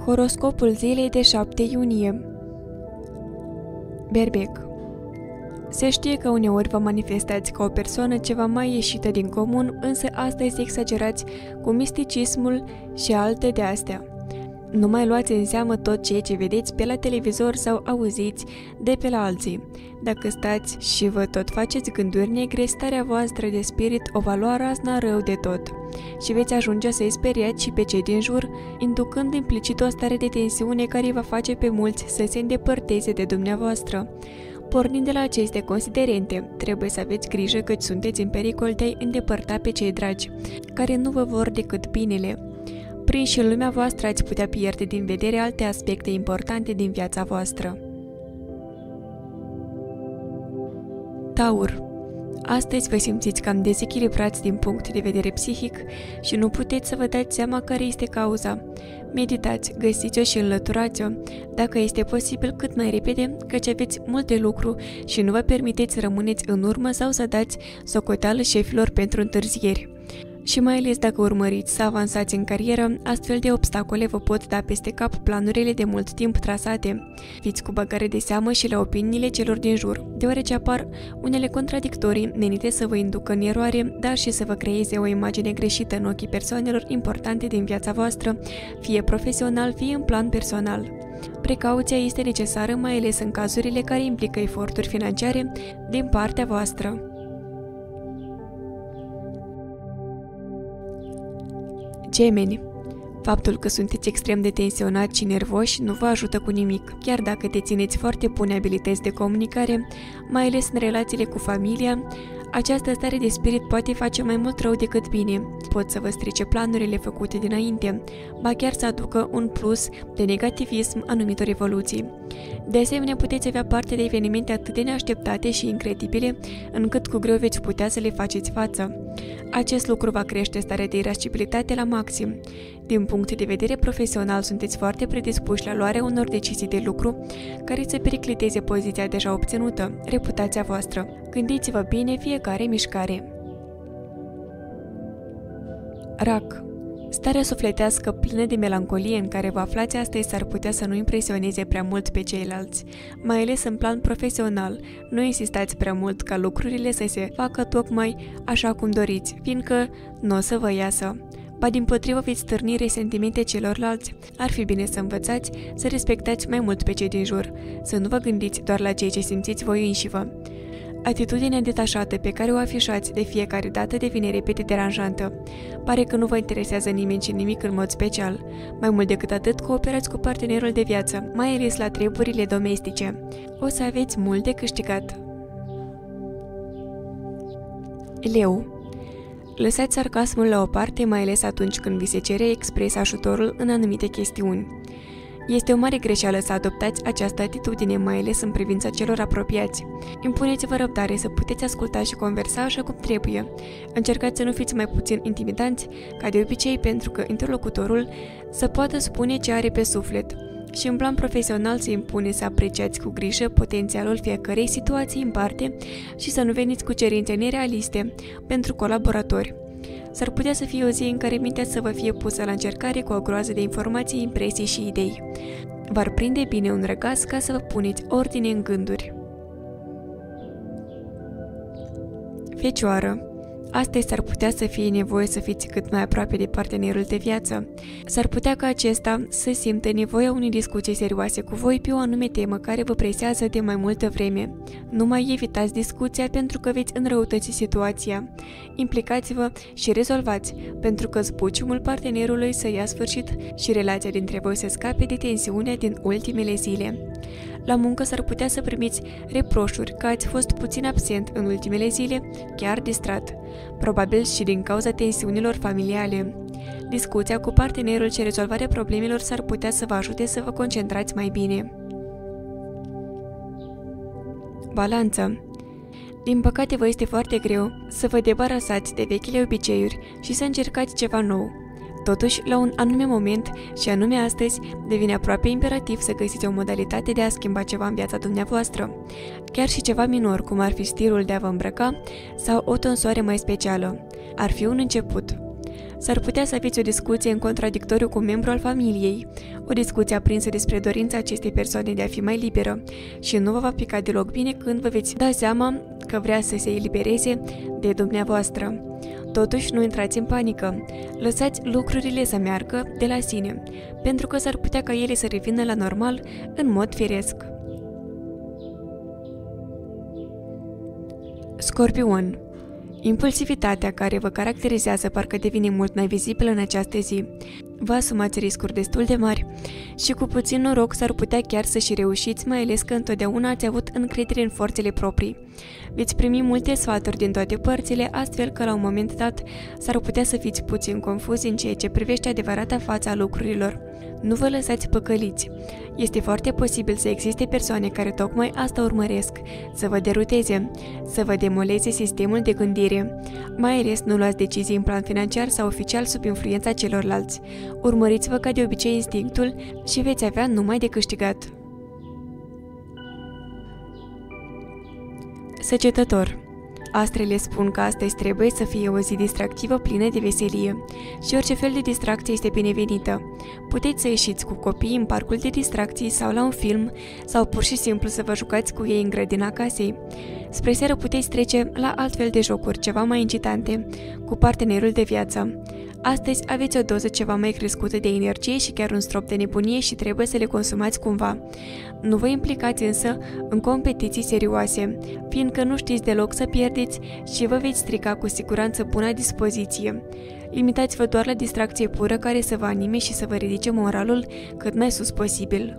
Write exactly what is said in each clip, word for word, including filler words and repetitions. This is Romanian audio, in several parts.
Horoscopul zilei de șapte iunie. Berbec. Se știe că uneori vă manifestați ca o persoană ceva mai ieșită din comun, însă astăzi exagerați cu misticismul și alte de astea. Nu mai luați în seamă tot ceea ce vedeți pe la televizor sau auziți de pe la alții. Dacă stați și vă tot faceți gânduri negre, starea voastră de spirit o va lua razna rău de tot și veți ajunge să-i speriați și pe cei din jur, inducând implicit o stare de tensiune care va face pe mulți să se îndepărteze de dumneavoastră. Pornind de la aceste considerente, trebuie să aveți grijă că sunteți în pericol de a-i îndepărta pe cei dragi, care nu vă vor decât binele. Prinși în lumea voastră ați putea pierde din vedere alte aspecte importante din viața voastră. Taur. Astăzi vă simțiți cam dezechilibrați din punct de vedere psihic și nu puteți să vă dați seama care este cauza. Meditați, găsiți-o și înlăturați-o, dacă este posibil cât mai repede, căci aveți mult de lucru și nu vă permiteți să rămâneți în urmă sau să dați socoteală șefilor pentru întârzieri. Și mai ales dacă urmăriți să avansați în carieră, astfel de obstacole vă pot da peste cap planurile de mult timp trasate. Fiți cu băgare de seamă și la opiniile celor din jur, deoarece apar unele contradictorii menite să vă inducă în eroare, dar și să vă creeze o imagine greșită în ochii persoanelor importante din viața voastră, fie profesional, fie în plan personal. Precauția este necesară, mai ales în cazurile care implică eforturi financiare din partea voastră. Gemeni. Faptul că sunteți extrem de tensionați și nervoși nu vă ajută cu nimic, chiar dacă dețineți foarte bune abilități de comunicare, mai ales în relațiile cu familia. Această stare de spirit poate face mai mult rău decât bine. Pot să vă strice planurile făcute dinainte, ba chiar să aducă un plus de negativism anumitor evoluții. De asemenea, puteți avea parte de evenimente atât de neașteptate și incredibile, încât cu greu veți putea să le faceți față. Acest lucru va crește starea de irascibilitate la maxim. Din punct de vedere profesional, sunteți foarte predispuși la luarea unor decizii de lucru care să pericliteze poziția deja obținută, reputația voastră. Gândiți-vă bine fiecare mișcare. Rac. Starea sufletească plină de melancolie în care vă aflați astăzi s-ar putea să nu impresioneze prea mult pe ceilalți, mai ales în plan profesional. Nu insistați prea mult ca lucrurile să se facă tocmai așa cum doriți, fiindcă nu o să vă iasă. Ba dimpotrivă veți stârni resentimente celorlalți. Ar fi bine să învățați să respectați mai mult pe cei din jur, să nu vă gândiți doar la ceea ce simțiți voi înșivă. Atitudinea detașată pe care o afișați de fiecare dată devine repede deranjantă. Pare că nu vă interesează nimeni și nimic în mod special. Mai mult decât atât, cooperați cu partenerul de viață, mai ales la treburile domestice. O să aveți mult de câștigat. Leu. Lăsați sarcasmul la o parte, mai ales atunci când vi se cere expres ajutorul în anumite chestiuni. Este o mare greșeală să adoptați această atitudine, mai ales în privința celor apropiați. Impuneți-vă răbdare să puteți asculta și conversa așa cum trebuie. Încercați să nu fiți mai puțin intimidanți, ca de obicei, pentru că interlocutorul să poată spune ce are pe suflet. Și în plan profesional se impune să apreciați cu grijă potențialul fiecărei situații în parte și să nu veniți cu cerințe nerealiste pentru colaboratori. S-ar putea să fie o zi în care mintea să vă fie pusă la încercare cu o groază de informații, impresii și idei. V-ar prinde bine un răgaz ca să vă puneți ordine în gânduri. Fecioară. Astăzi s-ar putea să fie nevoie să fiți cât mai aproape de partenerul de viață. S-ar putea ca acesta să simtă nevoia unei discuții serioase cu voi pe o anume temă care vă presează de mai multă vreme. Nu mai evitați discuția pentru că veți înrăutăți situația. Implicați-vă și rezolvați, pentru că zbuciumul partenerului să ia sfârșit și relația dintre voi să scape de tensiunea din ultimele zile. La muncă s-ar putea să primiți reproșuri că ați fost puțin absent în ultimele zile, chiar distrat, probabil și din cauza tensiunilor familiale. Discuția cu partenerul și rezolvarea problemelor s-ar putea să vă ajute să vă concentrați mai bine. Balanță. Din păcate vă este foarte greu să vă debarasați de vechile obiceiuri și să încercați ceva nou. Totuși, la un anume moment, și anume astăzi, devine aproape imperativ să găsiți o modalitate de a schimba ceva în viața dumneavoastră. Chiar și ceva minor, cum ar fi stilul de a vă îmbrăca sau o tonsoare mai specială. Ar fi un început. S-ar putea să aveți o discuție în contradictoriu cu un membru al familiei, o discuție aprinsă despre dorința acestei persoane de a fi mai liberă și nu vă va pica deloc bine când vă veți da seama că vrea să se elibereze de dumneavoastră. Totuși, nu intrați în panică. Lăsați lucrurile să meargă de la sine, pentru că s-ar putea ca ele să revină la normal în mod firesc. Scorpion. Impulsivitatea care vă caracterizează parcă devine mult mai vizibilă în această zi. Vă asumați riscuri destul de mari și cu puțin noroc s-ar putea chiar să și reușiți, mai ales că întotdeauna ați avut încredere în forțele proprii. Veți primi multe sfaturi din toate părțile, astfel că la un moment dat s-ar putea să fiți puțin confuzi în ceea ce privește adevărata fața lucrurilor. Nu vă lăsați păcăliți. Este foarte posibil să existe persoane care tocmai asta urmăresc, să vă deruteze, să vă demoleze sistemul de gândire. Mai ales nu luați decizii în plan financiar sau oficial sub influența celorlalți. Urmăriți-vă ca de obicei instinctul și veți avea numai de câștigat. Săgetător. Astrele spun că astăzi trebuie să fie o zi distractivă plină de veselie și orice fel de distracție este binevenită. Puteți să ieșiți cu copiii în parcul de distracții sau la un film sau pur și simplu să vă jucați cu ei în grădina casei. Spre seară puteți trece la altfel de jocuri ceva mai incitante cu partenerul de viață. Astăzi aveți o doză ceva mai crescută de energie și chiar un strop de nebunie și trebuie să le consumați cumva. Nu vă implicați însă în competiții serioase, fiindcă nu știți deloc să pierdeți și vă veți strica cu siguranță buna dispoziție. Limitați-vă doar la distracție pură care să vă anime și să vă ridice moralul cât mai sus posibil.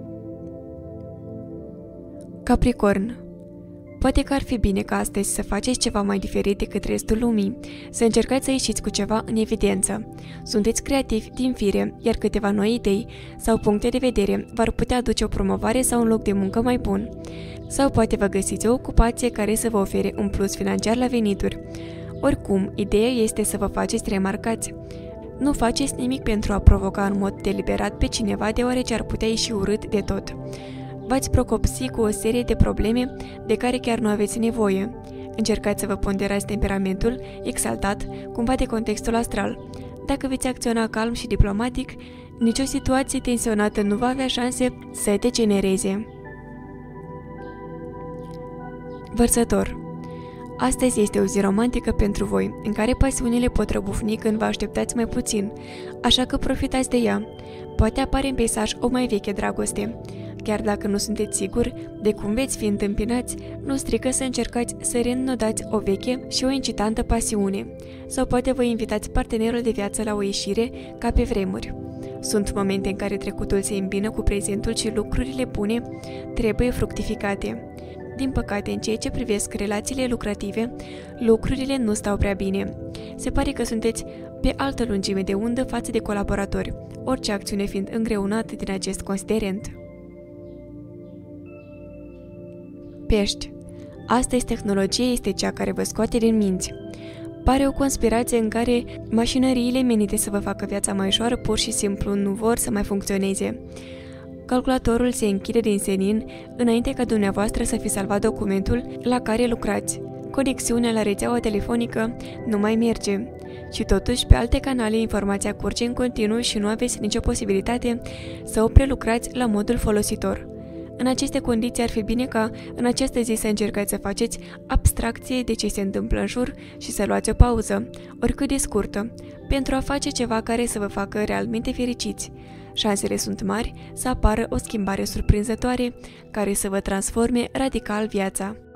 Capricorn. Poate că ar fi bine ca astăzi să faceți ceva mai diferit decât restul lumii, să încercați să ieșiți cu ceva în evidență. Sunteți creativi din fire, iar câteva noi idei sau puncte de vedere v-ar putea aduce o promovare sau un loc de muncă mai bun. Sau poate vă găsiți o ocupație care să vă ofere un plus financiar la venituri. Oricum, ideea este să vă faceți remarcați. Nu faceți nimic pentru a provoca în mod deliberat pe cineva, deoarece ar putea ieși urât de tot. V-ați procopsi cu o serie de probleme de care chiar nu aveți nevoie. Încercați să vă ponderați temperamentul, exaltat, cumva de contextul astral. Dacă veți acționa calm și diplomatic, nicio situație tensionată nu va avea șanse să degenereze. Vărsător. Astăzi este o zi romantică pentru voi, în care pasiunile pot răbufni când vă așteptați mai puțin, așa că profitați de ea. Poate apare în peisaj o mai veche dragoste. Chiar dacă nu sunteți siguri de cum veți fi întâmpinați, nu strică să încercați să reînnodați o veche și o incitantă pasiune. Sau poate vă invitați partenerul de viață la o ieșire ca pe vremuri. Sunt momente în care trecutul se îmbină cu prezentul și lucrurile bune trebuie fructificate. Din păcate, în ceea ce privesc relațiile lucrative, lucrurile nu stau prea bine. Se pare că sunteți pe altă lungime de undă față de colaboratori, orice acțiune fiind îngreunată din acest considerent. Pești. Astăzi tehnologia este cea care vă scoate din minți. Pare o conspirație în care mașinăriile menite să vă facă viața mai ușoară pur și simplu nu vor să mai funcționeze. Calculatorul se închide din senin înainte ca dumneavoastră să fi salvat documentul la care lucrați. Conexiunea la rețeaua telefonică nu mai merge. Și totuși, pe alte canale, informația curge în continuu și nu aveți nicio posibilitate să o prelucrați la modul folositor. În aceste condiții ar fi bine ca în această zi să încercați să faceți abstracție de ce se întâmplă în jur și să luați o pauză, oricât de scurtă, pentru a face ceva care să vă facă realmente fericiți. Șansele sunt mari să apară o schimbare surprinzătoare care să vă transforme radical viața.